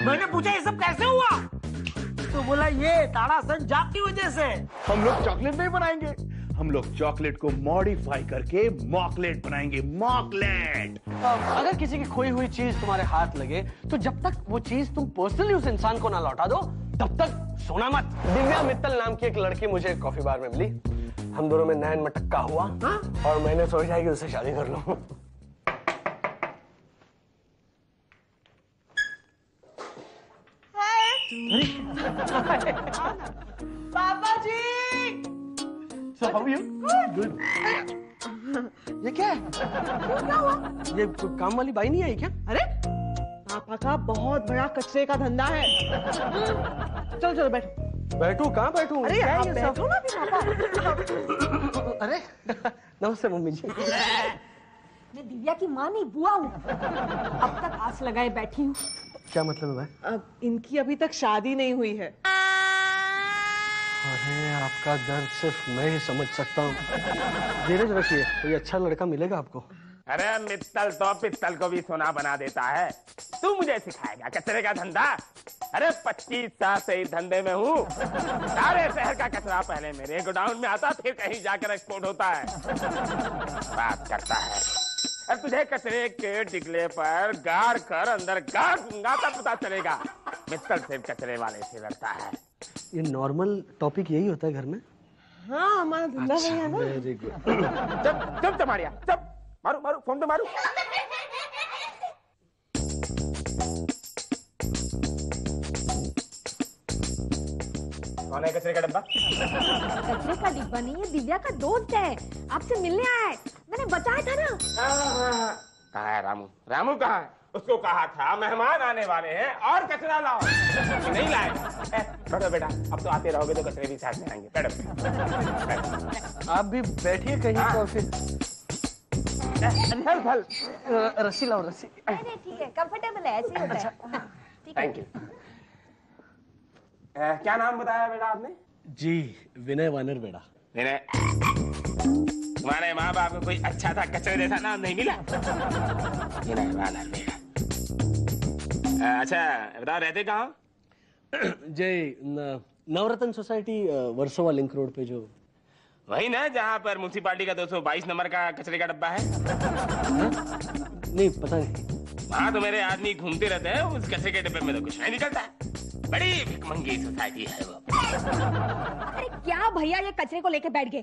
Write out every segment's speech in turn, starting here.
मैंने पूछा ये सब कैसे हुआ, तो बोला ये ताड़ासन जाप की वजह से। हम लोग चॉकलेट नहीं बनाएंगे, हम लोग चॉकलेट को मॉडिफाई करके मॉकलेट बनाएंगे। मॉकलेट। अगर किसी की खोई हुई चीज तुम्हारे हाथ लगे तो जब तक वो चीज तुम पर्सनली उस इंसान को ना लौटा दो तब तक सोना मत। दिव्या मित्तल नाम की एक लड़की मुझे कॉफी बार में मिली, हम दोनों में नैन मटक्का हुआ और मैंने सोचा कि उससे शादी कर लूं। पापा जी। So how are you? Good. ये क्या है? क्या हुआ? ये काम वाली बाई नहीं आई क्या? अरे पापा का बहुत बड़ा कचरे का धंधा है। चलो चलो बैठो। बैठू कहाँ बैठू? अरे यहाँ बैठो ना भी पापा। अरे नमस्ते मम्मी जी। मैं दिव्या की माँ नहीं बुआ हूँ। अब तक आस लगाए बैठी हूँ। क्या मतलब है भाई? अब इनकी अभी तक शादी नहीं हुई है। अरे आपका दर्द सिर्फ मैं ही समझ सकता हूँ। धीरज रखिए, कोई अच्छा लड़का मिलेगा आपको। अरे मित्तल तो पित्तल को भी सोना बना देता है, तू मुझे सिखाएगा कचरे का धंधा? अरे 25 साल से इस धंधे में हूँ। सारे शहर का कचरा पहले मेरे गोडाउन में आता, फिर कहीं जाकर एक्सपोर्ट होता है। बात करता है, अब तुझे कचरे के टिकले पर गाड़ कर अंदर गाड़ दूंगा तब पता चलेगा मित्तल सिर्फ कचरे वाले से लड़ता है। ये नॉर्मल टॉपिक यही होता है घर में? हाँ हमारा धंधा वही है ना। Very good. चुप चुप चमारिया चुप, मारू मारू फोन तो मारू। कौन है कचरे का डब्बा? कचरे का डिब्बा नहीं, ये दिव्या का दोस्त है, आपसे मिलने आया है। मैंने बताया था ना। कहाँ है रामू? रामू कहाँ है? उसको कहा था मेहमान आने वाले हैं और कचरा लाओ, नहीं लाए। बैठो बेटा, अब तो आते रहोगे तो कचरे भी साथ में आएंगे। बैठो। आप भी बैठिए कहीं तो फिर। रस्सी लाओ रस्सी। नहीं ठीक है, कंफर्टेबल है, ऐसे ही होता है। Thank you. क्या नाम बताया बेटा आपने? जी विनय वानर बेड़ा। विनय, तुम्हारे माँ बाप को कोई अच्छा था कचरे जैसा नाम नहीं मिला? विनय वानर बेड़ा। अच्छा बताओ, रहते कहाँ? Jai Navratna society, Versova link road पे। जो वही ना जहाँ पर म्यूनसिपालिटी का 222 नंबर का कचरे का डब्बा है? नहीं पता नहीं। वहाँ तो मेरे आदमी घूमते रहते हैं, उस कचरे के डब्बे में तो कुछ नहीं निकलता है। बड़ी भिखमंगी सोसाइटी है वो। अरे क्या भैया ये कचरे को लेके बैठ गए?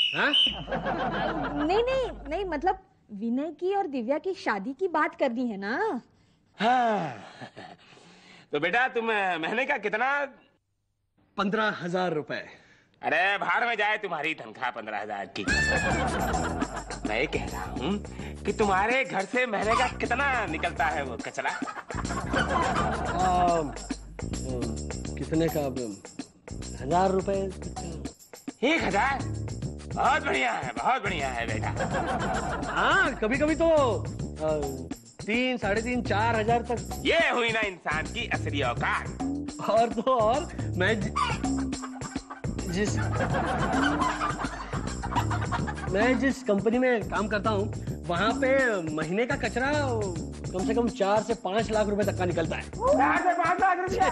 नहीं नहीं नहीं, मतलब विनय की और दिव्या की शादी की बात करनी है ना। हाँ। तो बेटा तुम महीने का कितना? 15,000 रुपए। अरे बाहर में जाए तुम्हारी तनख्वाह 15,000 की। मैं ये कह रहा हूँ कि तुम्हारे घर से महीने का कितना निकलता है वो कचरा? कितने का? 1,000 रुपए। 1,000? बहुत बढ़िया है, बहुत बढ़िया है बेटा। हाँ कभी कभी तो 3, 3.5, 4,000 तक। ये हुई ना इंसान की असली औकात। और तो और मैं जिस कंपनी में काम करता हूँ वहाँ पे महीने का कचरा कम से कम 4 से 5 लाख रुपए तक का निकलता है। 4 से 5 लाख रुपया?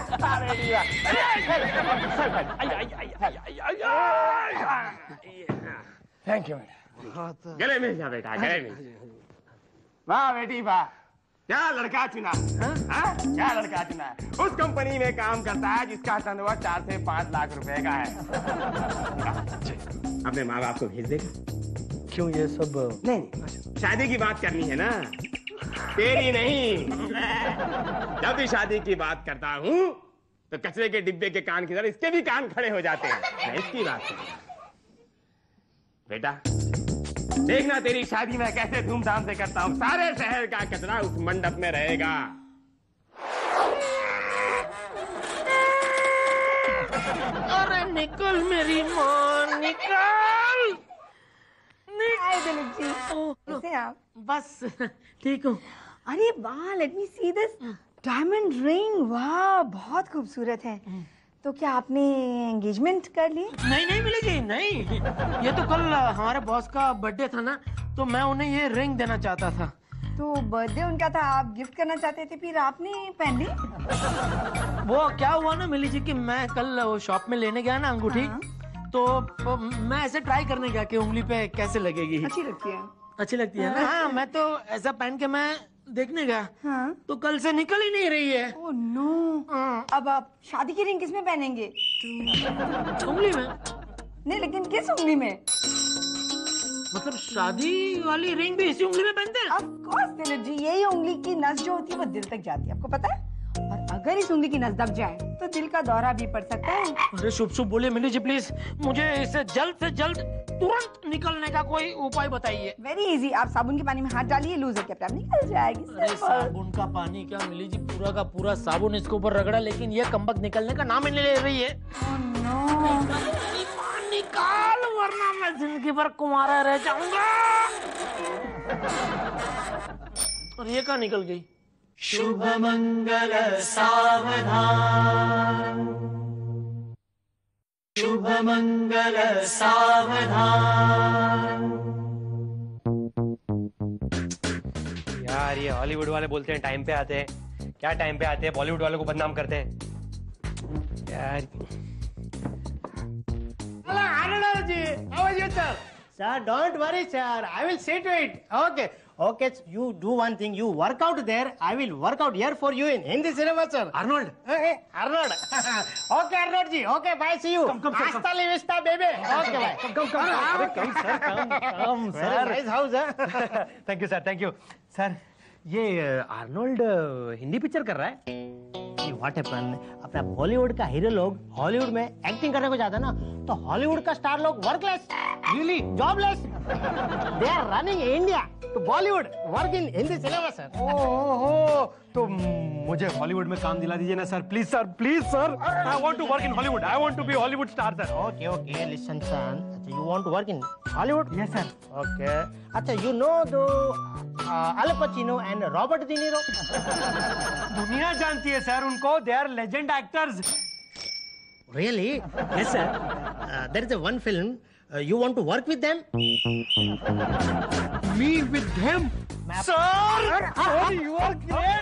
थैंक यू बेटा। गले मिल जा बेटा, गले मिल। वाह बेटी वाह, क्या लड़का चुना। क्या लड़का चुना। उस कंपनी में काम करता है जिसका टर्नओवर 4 से 5 लाख रुपए का है। अपने माँ बाप को भेज देगा? क्यों ये सब? नहीं, शादी की बात करनी है ना, तेरी नहीं। जब भी शादी की बात करता हूँ तो कचरे के डिब्बे के कान की तरह इसके भी कान खड़े हो जाते हैं। मैं इसकी बात कर रहा हूँ। बेटा देखना तेरी शादी में कैसे धूमधाम से करता हूँ। सारे शहर का कचरा उस मंडप में रहेगा। अरे निकल मेरी माँ, निकल। हाय दिलीप जी, कैसे हैं आप? बस ठीक हूँ। अरे वाह, let me see this diamond ring. वाह बहुत खूबसूरत है। तो क्या आपने एंगेजमेंट कर ली? नहीं नहीं मिलेगी, नहीं। ये तो कल हमारे बॉस का बर्थडे था ना, तो मैं उन्हें ये रिंग देना चाहता था। तो बर्थडे उनका था, आप गिफ्ट करना चाहते थे, फिर आपने पहन ली। वो क्या हुआ ना मिली जी कि मैं कल शॉप में लेने गया ना अंगूठी, तो मैं ऐसे ट्राई करने गया कि उंगली पे कैसे लगेगी। अच्छी लगती है। अच्छी लगती है ना? हाँ, मैं तो ऐसा पहन के मैं देखने गया। हाँ? तो कल से निकल ही नहीं रही है। Oh no. अब आप शादी की रिंग किसमें पहनेंगे? उंगली में। नहीं, लेकिन किस उंगली में? मतलब शादी वाली रिंग भी इसी उंगली में पहनते हैं? Of course, दिलीप जी, यही उंगली की नस जो होती है वो दिल तक जाती है, आपको पता है? और अगर इस उंगली की नस दब जाए तो दिल का दौरा भी पड़ सकता है। अरे शुभ शुभ बोलिए मिली जी प्लीज, मुझे इसे जल्द से जल्द तुरंत निकलने का कोई उपाय बताइए। वेरी इजी, आप साबुन के पानी में हाथ डालिए, लूज होकर अपने आप निकल जाएगी। अरे साबुन का पानी क्या मिली जी, पूरा का पूरा साबुन इसके ऊपर रगड़ा, लेकिन ये कमबख्त निकलने का नाम ही नहीं ले रही है। Oh no। निकाल वरना मैं जिंदगी भर कुंवारा रह जाऊंगा। और ये कहाँ निकल गई? शुभ मंगल सावधान, शुभ मंगल सावधान। यार ये हॉलीवुड वाले बोलते हैं टाइम पे आते हैं, क्या टाइम पे आते हैं, बॉलीवुड वालों को बदनाम करते हैं यार। Sir, don't worry, sir. I will see to it. Okay. Okay, you do one thing. You work out there. I will work out here for you in Hindi cinema, sir. Arnold. Arnold. Okay, Arnold ji. Okay, bye. See you. Hasta la vista, baby. Okay, bye. Come, sir. Come, sir. Very nice house, huh? Thank you, sir. Thank you, sir. ये Arnold Hindi picture कर रहा है? What happened? अपना बॉलीवुड का hero लोग Hollywood में acting करने को जाता ना, तो हॉलीवुड का स्टार लोग workless, really jobless, they are running India to Bollywood work in Hindi cinema, sir. ओहो, तो मुझे हॉलीवुड में काम दिला दीजिए ना sir, please sir, please sir. I want to work in Hollywood, I want to be Hollywood star sir. Okay okay, listen son, अच्छा you want to work in Hollywood? Yes sir. Okay, अच्छा you know though Al Pacino and Robert De Niro? दुनिया जानती है sir उनको, they are legend actors. Really? Yes, sir. There is a one film. You want to work with them? Me with them? Sir! You are great.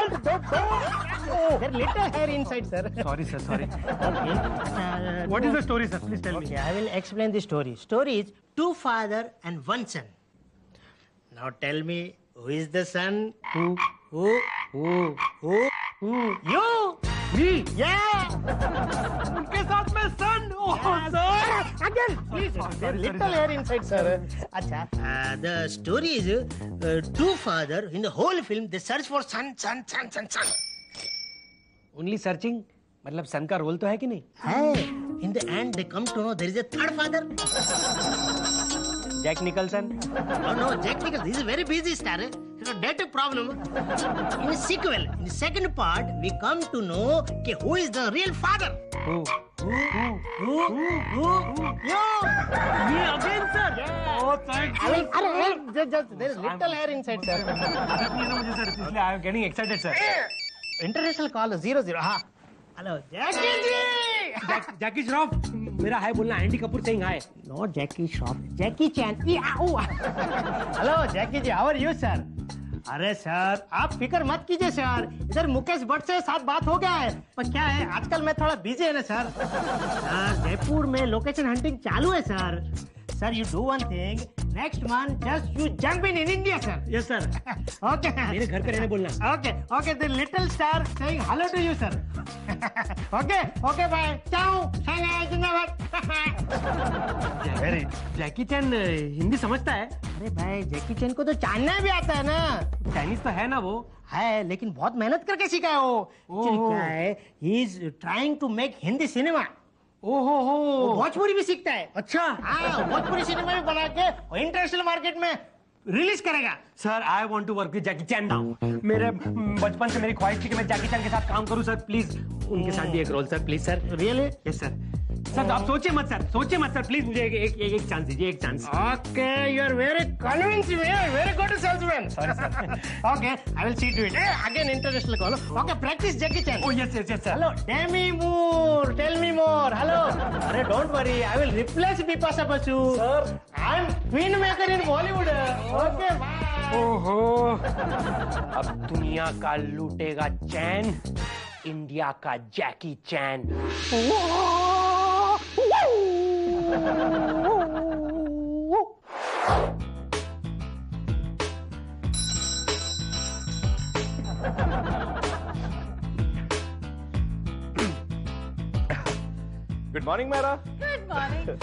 There little hair inside, sir. Sorry, sir. Sorry. Okay. What is the story, sir? Please tell me. Okay, I will explain the story. Story is two father and one son. Now tell me, who is the son? Who? You? Me? Yeah. उनके साथ में son. Oh, sir. Again, please. There little hair inside, sir. Acha. The story is two father in the whole film they search for son. Only searching? मतलब सन का role तो है कि नहीं? है. In the end they come to know there is a third father. Jack Nicholson? No, Jack Nicholson. This is very busy star. He's a debt problem. In the sequel, in the second part, we come to know who is the real father. Who? You. Me again, sir? Yeah. Oh, thank you. Just there is little hair inside, sir. मुझे sir, इसलिए I am getting excited, sir. International call 00. हाँ. Hello, Jackie जी. जैकी श्रॉफ, मेरा hi बोलना, Andy Kapoor Singh hi. No Jackie Shroff, Jackie Chan. Hello Jackie ji, how are you sir? अरे sir आप फिक्र मत कीजिए सर, इधर मुकेश भट्ट से साथ बात हो गया है, पर क्या है आजकल मैं थोड़ा बिजी है ना सर। जयपुर में लोकेशन हंटिंग चालू है सर। Sir you do one thing, next month just you jump in India sir. Yes sir. Okay मेरे घर पे रहने बोलना। Okay okay, the little star saying hello to you sir. Okay okay bye, ciao Shanghai जिंदाबाद। Jackie चैन हिंदी समझता है? अरे भाई जैकी चैन को तो चाइना भी आता है ना। चाइनीज तो है ना वो? है, लेकिन बहुत मेहनत करके सीखा है वो। क्या है, he is trying to make Hindi cinema. ओहो हो, भोजपुरी भी सीखता है। अच्छा। हाँ, भोजपुरी सिनेमा भी बना के इंटरनेशनल मार्केट में रिलीज करेगा। Sir I want to work with Jackie Chan now. मेरे बचपन से मेरी ख्वाहिश थी कि मैं जैकी चैन के साथ काम करूं सर, प्लीज उनके साथ भी एक role sir, please sir. Really? Yes sir. Sir आप सोचिए मत सर, प्लीज मुझे एक चांस दीजिए, एक chance. Okay, you are very convincing, very good salesman. Sorry sir. Okay, I will see to it. Again international call. Okay, practice Jackie Chan. Oh yes sir. Hello Demi Moore, tell me more. Hello. अरे don't worry, I will replace Bipasha Basu. Sir, I am queen maker in Bollywood. Okay bye. ओहो, अब दुनिया का लूटेगा चैन, India का Jackie Chan. Good morning मेरा। Good morning.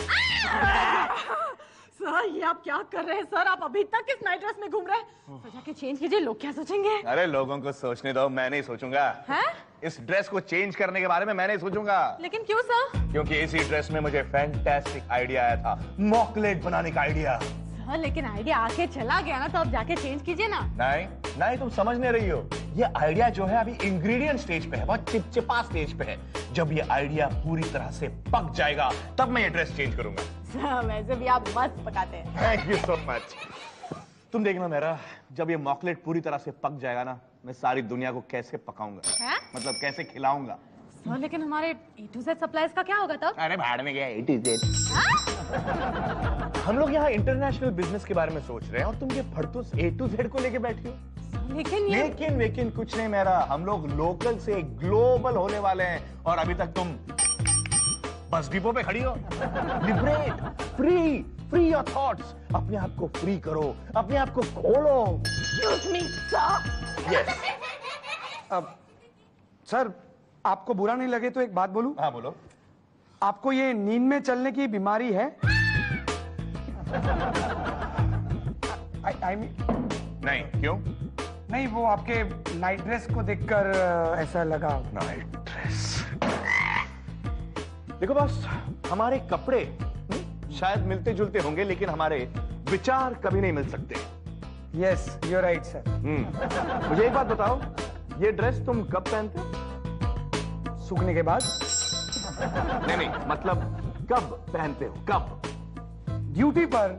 Sir ये आप क्या कर रहे हैं सर? आप अभी तक इस नाइट ड्रेस में घूम रहे हैं। तो जाके चेंज कीजिए, लोग क्या सोचेंगे? अरे लोगों को सोचने दो, मैं नहीं सोचूंगा। हैं? इस ड्रेस को चेंज करने के बारे में मैं नहीं सोचूंगा। लेकिन क्यों सर? क्योंकि इसी ड्रेस में मुझे फैंटास्टिक आइडिया आया था, मॉकलेट बनाने का आइडिया। सर लेकिन आइडिया आके चला गया ना, तो अब जाके चेंज कीजिए ना। नहीं नहीं, तुम समझ नहीं रही हो। ये आइडिया जो है अभी इंग्रेडिएंट स्टेज पे है, बहुत चिपचिपा स्टेज पे है। जब ये आइडिया पूरी तरह से पक जाएगा तब मैं ये ड्रेस चेंज करूंगा। सर वैसे भी आप मस्त पकाते हैं। Thank you so much. तुम देखना मेरा, जब ये मॉकलेट पूरी तरह से पक जाएगा ना, मैं सारी दुनिया को कैसे पकाऊंगा, हैं? मतलब कैसे खिलाऊंगा। सर लेकिन हमारे A to Z सप्लाईज का क्या होगा तब? अरे भाड़ में गया A to Z। हम लोग यहाँ इंटरनेशनल बिजनेस के बारे में सोच रहे हैं और तुम ये फड़तूस A to Z को लेके बैठी हो। लेकिन कुछ नहीं मेरा, हम लोग लोकल से ग्लोबल होने वाले हैं और अभी तक तुम बस डिपो पे खड़ी हो। लिबरेट, फ्री योर थॉट्स, अपने आप को फ्री करो, अपने आप को खोलो। Excuse me, sir. यस। अब सर आपको बुरा नहीं लगे तो एक बात बोलूं? हाँ बोलो। आपको ये नींद में चलने की बीमारी है? I mean, नहीं, क्यों? नहीं, वो आपके नाइट ड्रेस को देखकर ऐसा लगा। Night dress. देखो बॉस, हमारे कपड़े शायद मिलते जुलते होंगे, लेकिन हमारे विचार कभी नहीं मिल सकते। Yes, you are right sir. मुझे एक बात बताओ, ये ड्रेस तुम कब पहनते हो? सूखने के बाद। नहीं, मतलब कब पहनते हो? कब? ड्यूटी पर।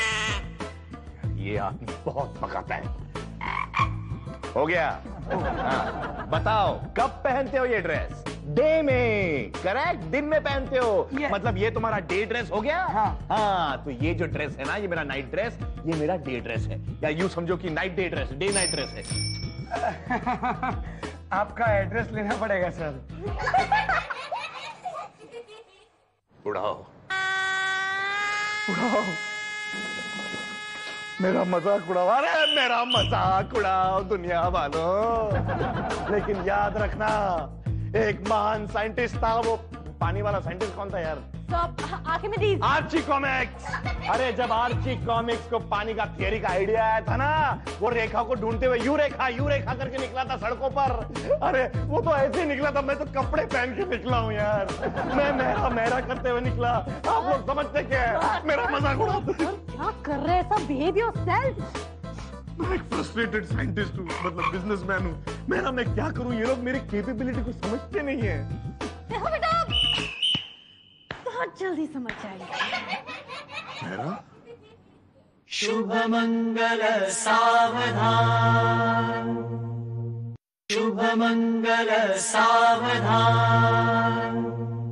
ये आदमी बहुत पकाता है। हो गया। हाँ, बताओ कब पहनते हो ये ड्रेस? डे में, करेक्ट? दिन में पहनते हो। मतलब ये तुम्हारा डे ड्रेस हो गया। हाँ, तो ये जो ड्रेस है ना, ये मेरा नाइट ड्रेस, ये मेरा डे ड्रेस है, या यूं समझो कि night day dress, day night dress है। आपका एड्रेस लेना पड़ेगा सर। उड़ाओ मेरा मजाक उड़ाओ। अरे मेरा मजाक उड़ाओ दुनिया वालों, लेकिन याद रखना, एक महान साइंटिस्ट था। वो पानी वाला साइंटिस्ट कौन था यार? आर्किमिडीज। Archie comics. अरे जब आर्ची कॉमिक्स को पानी का थियरी का आइडिया आया था ना, वो रेखा को ढूंढते हुए यू रेखा करके निकला था सड़कों पर। अरे वो तो ऐसे ही निकला था, मैं तो कपड़े पहन के निकला हूँ यार। मैं मेरा करते हुए निकला। आप लोग समझते क्या है? मेरा मजाक उड़ाते। क्या कर रहे हैं सब? Behave yourself. मैं एक फ्रस्ट्रेटेड साइंटिस्ट हूँ, मतलब बिजनेसमैन हूँ। मैं क्या करूँ? ये लोग मेरी कैपेबिलिटी को समझते नहीं है। देखो बेटा, बहुत जल्दी समझ जाएंगे। मेरा शुभ मंगल सावधान, शुभ मंगल सावधान।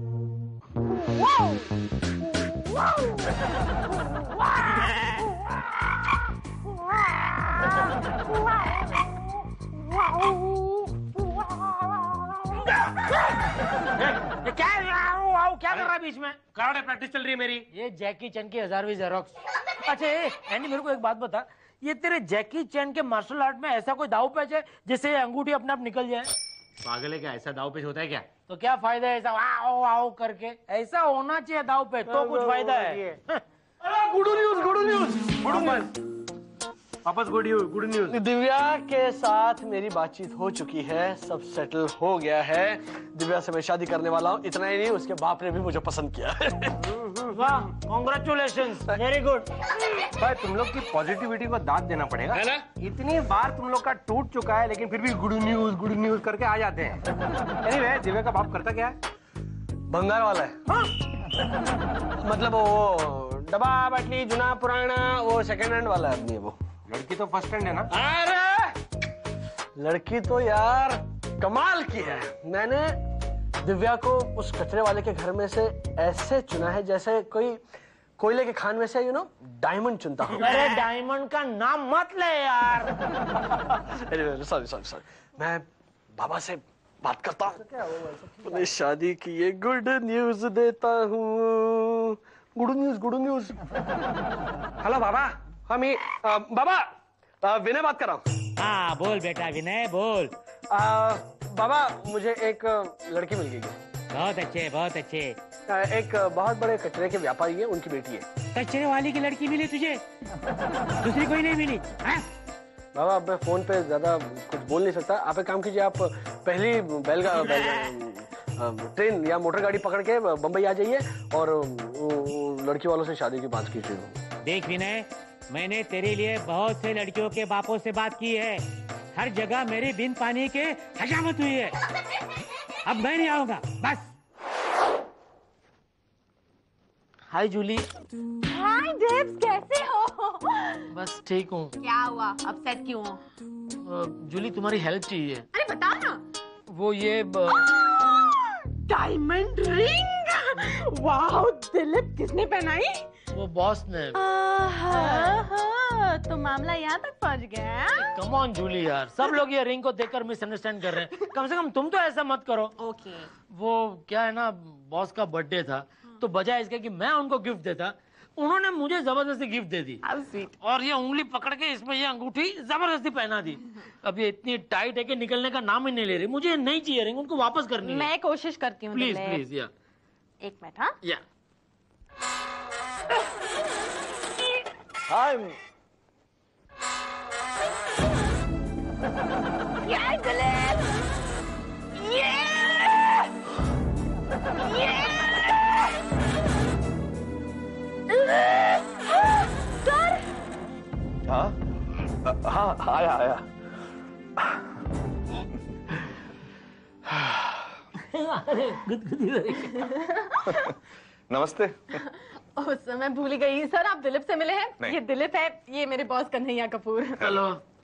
क्या कर रहा है बीच में? कराटे प्रैक्टिस चल रही है मेरी। ये जैकी चैन की 1000वीं जेरोक्स। अच्छा एंडी, मेरे को एक बात बता, ये तेरे जैकी चैन के मार्शल आर्ट में ऐसा कोई दाव पेच है जिससे अंगूठी अपने आप निकल जाए? पागल है क्या? ऐसा दाव पेच होता है क्या? तो क्या फायदा है ऐसा आओ आओ करके? ऐसा होना चाहिए दाव पेच, तो कुछ फायदा है। Good news. वापस गुड न्यूज। दिव्या के साथ मेरी बातचीत हो चुकी है, सब सेटल हो गया है। दिव्या से मैं शादी करने वाला हूँ। इतना ही नहीं, उसके बाप ने भी मुझे पसंद किया है। वाह, कांग्रेचुलेशंस, वेरी गुड। भाई तुम लोग की पॉजिटिविटी को दाद देना पड़ेगा, है ना? इतनी बार तुम लोग का टूट चुका है, लेकिन फिर भी गुड न्यूज करके आ जाते हैं। एनीवे, दिव्या का बाप करता क्या है? भंगार वाला है। मतलब वो डब्बा बाटली जुना पुराना, वो सेकंड हैंड वाला आदमी है वो। लड़की तो फर्स्ट हैंड है ना? अरे लड़की तो यार कमाल की है। मैंने दिव्या को उस कचरे वाले के घर में से ऐसे चुना है जैसे कोई कोयले के खान में से डायमंड चुनता हूँ। अरे डायमंड का नाम मत ले यार। सॉरी सॉरी सॉरी, मैं बाबा से बात करता हूँ। अपने शादी की ये गुड न्यूज देता हूँ। Good news, good news. Hello बाबा, हम बाबा विनय बात कर रहा हूँ। हाँ बोल बेटा विनय बोल। बाबा मुझे एक लड़की मिल गई है। बहुत अच्छे बहुत अच्छे। एक बहुत बड़े कचरे के व्यापारी है, उनकी बेटी है। कचरे वाली की लड़की मिली तुझे? दूसरी कोई नहीं मिली? बाबा अब मैं फोन पे ज्यादा कुछ बोल नहीं सकता। आप एक काम कीजिए, आप पहली ट्रेन या मोटर गाड़ी पकड़ के बम्बई आ जाइए और लड़की वालों से शादी की बात कीजिए। देख विनय, मैंने तेरे लिए बहुत से लड़कियों के बापों से बात की है। हर जगह मेरी बिन पानी के हजामत हुई है। अब मैं नहीं आऊंगा बस। हाय जूली। हाय डेव्स, कैसे हो? बस ठीक हूँ। क्या हुआ, अपसेट क्यों हो? जूली तुम्हारी हेल्प चाहिए। अरे बताओ ना। वो ये डायमंड रिंग। वाह दिलीप, किसने पहनाई? वो बॉस ने। तो मामला यहाँ तक पहुँच गया। कम ऑन जूली यार, सब लोग ये रिंग को देखकर मिसअंडरस्टैंड कर रहे हैं। कम से कम तुम तो ऐसा मत करो। ओके। वो क्या है ना, बॉस का बर्थडे था, तो बजाय इसके कि मैं उनको गिफ्ट देता, उन्होंने मुझे जबरदस्ती गिफ्ट दे दी। और ये उंगली पकड़ के इसमें ये अंगूठी जबरदस्ती पहना दी। अब ये इतनी टाइट है कि निकलने का नाम ही नहीं ले रही। मुझे नहीं चाहिए रिंग, उनको वापस करनी है। मैं कोशिश करती हूँ। Please please. या एक मिनट। हाँ या हाय दिलीप, हाँ हाँ आया आया। नमस्ते। उस समय भूल गई सर, आप दिलीप से मिले हैं? नहीं। ये दिलीप है, ये मेरे boss Kanhaiya Kapoor. Hello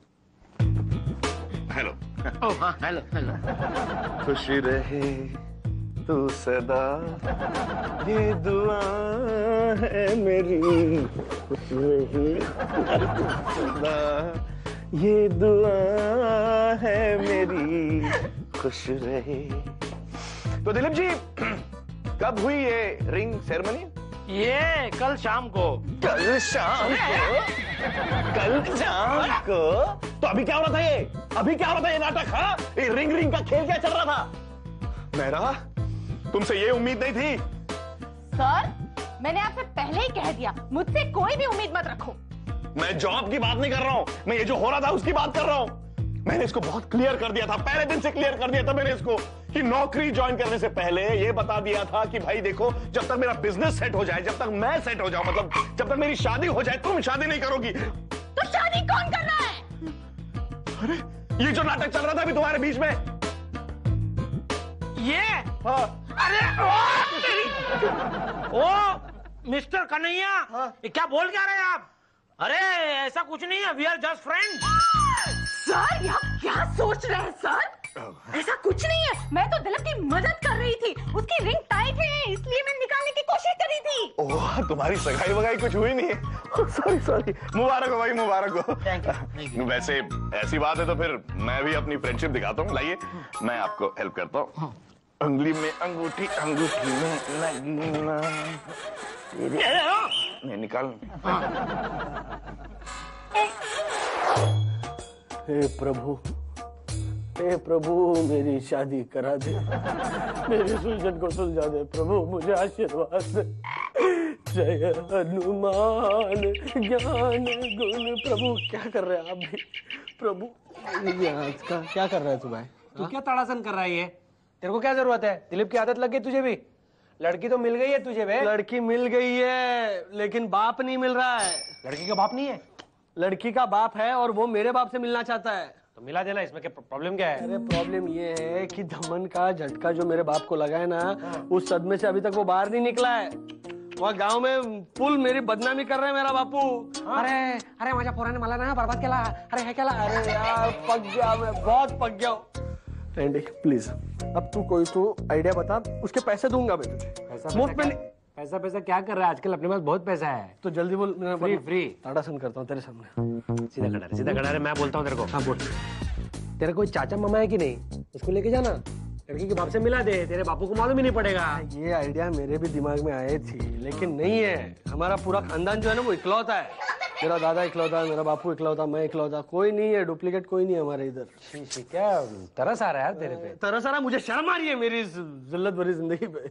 hello. Oh हाँ हेलो हेलो। खुशी रहे तू सदा, ये दुआ है मेरी। खुश रहे तू सदा, ये दुआ है मेरी। खुश रहे। तो दिलीप जी, कब हुई ये रिंग सेरेमनी? ये कल शाम को। कल शाम को? कल शाम को? तो अभी क्या हो रहा था ये? अभी क्या हो रहा था ये नाटक? हाँ, ये रिंग रिंग का खेल क्या चल रहा था? मेरा तुमसे ये उम्मीद नहीं थी। सर, मैंने आपसे पहले ही कह दिया, मुझसे कोई भी उम्मीद मत रखो। मैं जॉब की बात नहीं कर रहा हूँ, मैं ये जो हो रहा था उसकी बात कर रहा हूँ। मैंने इसको बहुत क्लियर कर दिया था, पहले दिन से क्लियर कर दिया था मैंने इसको कि नौकरी ज्वाइन करने से पहले ये बता दिया था कि भाई देखो, जब तक मेरा बिजनेस सेट हो जाए, जब तक मैं सेट हो जाऊं, मतलब जब तक मेरी शादी हो जाए, तुम शादी नहीं करोगी। तो शादी कौन कर रहा है? अरे ये जो नाटक चल रहा था अभी तुम्हारे बीच में, ये हाँ। अरे ओ मिस्टर कन्हैया, ये क्या बोल क्या रहे हैं आप? अरे ऐसा कुछ नहीं है, we are just friends. Sir, आप क्या सोच रहे हैं सर? ऐसा कुछ नहीं है, मैं तो दिलीप की मदद कर रही थी। उसकी रिंग टाइट है, इसलिए मैं निकालने की कोशिश कर रही थी। ओह, तुम्हारी सगाई वगाई कुछ हुई नहीं है? सॉरी सॉरी, मुबारक हो भाई, मुबारक हो। वैसे ऐसी बात है तो फिर मैं भी अपनी फ्रेंडशिप दिखाता हूँ। लाइए मैं आपको हेल्प करता हूँ। उंगली में अंगूठी, अंगूठी में लगना, नहीं निकाल। हे प्रभु मेरी शादी करा दे, मेरी सुलझन को सुलझा दे प्रभु, मुझे आशीर्वाद दे। जय हनुमान ज्ञान गुण। प्रभु क्या कर रहे हैं आप भी? प्रभु क्या कर रहा है तू भाई? तू क्या ताड़ासन कर रहा है ये? तेरे को क्या जरूरत है? दिलीप की आदत लग गई तुझे भी? लड़की तो मिल गई है तुझे बे। लड़की मिल गई है लेकिन बाप नहीं मिल रहा है। लड़की का बाप नहीं है? लड़की का बाप है और वो मेरे बाप से मिलना चाहता है। तो मिला देना, इसमें क्या प्रॉब्लम क्या है? अरे प्रॉब्लम ये है कि धमन का झटका जो मेरे बाप को लगा है ना, उस सदमे से अभी तक वो बाहर नहीं निकला है। वहाँ गांव में फुल मेरी बदनामी कर रहे हैं मेरा बापू। अरे माझ्या पोराने मला ना बर्बाद केला। अरे है केला? अरे यार पक गया मैं, बहुत पक गया हूँ। एंडी प्लीज, अब तू कोई आइडिया बता, उसके पैसे दूंगा मैं तुझे। मुफ्त में पैसा पैसा क्या कर रहा है आजकल? अपने पास बहुत पैसा है। तो जल्दी बोल। फ्री फ्री ताड़ासन करता हूँ तेरे सामने। सीधा खड़ा रहे, सीधा खड़ा रहे, मैं बोलता हूँ तेरे को। हाँ बोल। तेरा कोई चाचा मामा है कि नहीं? उसको लेके जाना, लड़की के बाप से मिला दे, तेरे बापू को मालूम ही नहीं पड़ेगा। ये आइडिया मेरे भी दिमाग में आए थी, लेकिन नहीं है। हमारा पूरा खानदान जो है ना वो इकलौता है। मेरा दादा इकलौता, मेरा बापू इकलौता, मैं इकलौता, कोई नहीं है, डुप्लीकेट कोई नहीं है हमारे इधर। क्या तरस आ रहा है यार तेरे पे? तरस आ रहा, मुझे शर्म आ रही है मेरी इस जिल्लत भरी जिंदगी पे।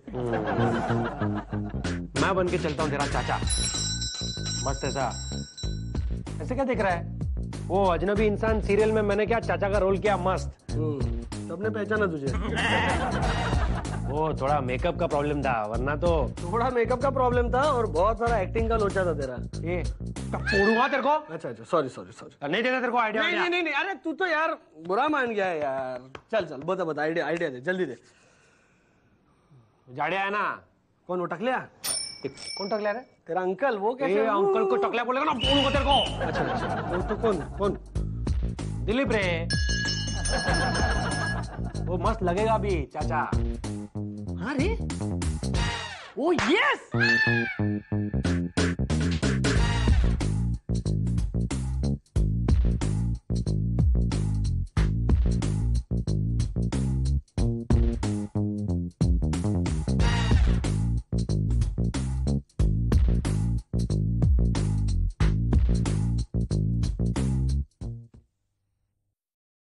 मैं बन के चलता हूँ तेरा चाचा, मस्त ऐसा। ऐसे क्या देख रहा है? वो अजनबी इंसान सीरियल में मैंने क्या चाचा का रोल किया, मस्त। सबने पहचाना तुझे। वो थोड़ा मेकअप का प्रॉब्लम था, वरना तो। थोड़ा मेकअप का प्रॉब्लम था और बहुत सारा एक्टिंग का लोचा था तेरा। ये फोड़ूंगा तेरे को। अच्छा अच्छा, सॉरी सॉरी सॉरी। नहीं देता तेरे को आइडिया? नहीं नहीं नहीं, अरे तू तो यार बुरा मान गया है यार। चल चल बता बता, आइडिया आइडिया दे, जल्दी दे। जाड़िया है ना? कौन वो टकलिया? कौन टकलिया रे? तेरा अंकल। वो कैसे? अंकल को टकलिया बोलेगा ना, फोड़ूंगा तेरे को। अच्छा अच्छा, तो कौन कौन? दिलीप रे, वो मस्त लगेगा भी चाचा। हाँ रे, ओ यस।